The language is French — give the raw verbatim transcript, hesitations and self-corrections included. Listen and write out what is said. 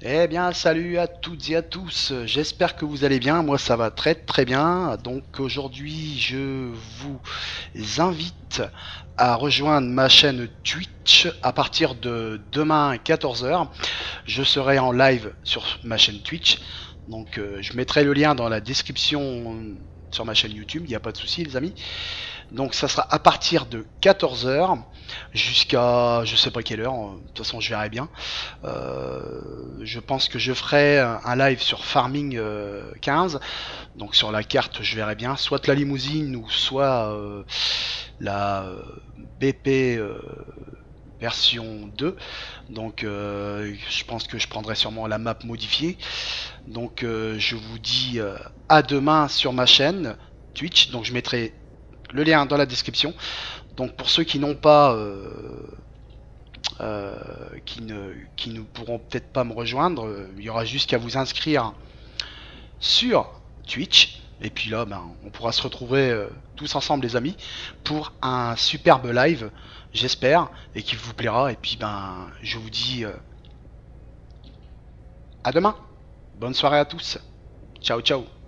Eh bien, salut à toutes et à tous. J'espère que vous allez bien. Moi, ça va très très bien. Donc aujourd'hui, je vous invite à rejoindre ma chaîne Twitch à partir de demain quatorze heures. Je serai en live sur ma chaîne Twitch. Donc euh, je mettrai le lien dans la description sur ma chaîne YouTube. Il n'y a pas de souci, les amis. Donc ça sera à partir de quatorze heures jusqu'à je sais pas quelle heure, de toute façon je verrai bien. Euh, je pense que je ferai un live sur Farming euh, quinze, donc sur la carte je verrai bien, soit la limousine ou soit euh, la euh, B P euh, version deux. Donc euh, je pense que je prendrai sûrement la map modifiée. Donc euh, je vous dis euh, à demain sur ma chaîne Twitch, donc je mettrai le lien dans la description. Donc pour ceux qui n'ont pas euh, euh, qui, ne, qui ne pourront peut-être pas me rejoindre, euh, il y aura juste qu'à vous inscrire sur Twitch et puis là ben, on pourra se retrouver euh, tous ensemble les amis pour un superbe live, j'espère, et qui vous plaira. Et puis ben je vous dis euh, à demain, bonne soirée à tous, ciao ciao.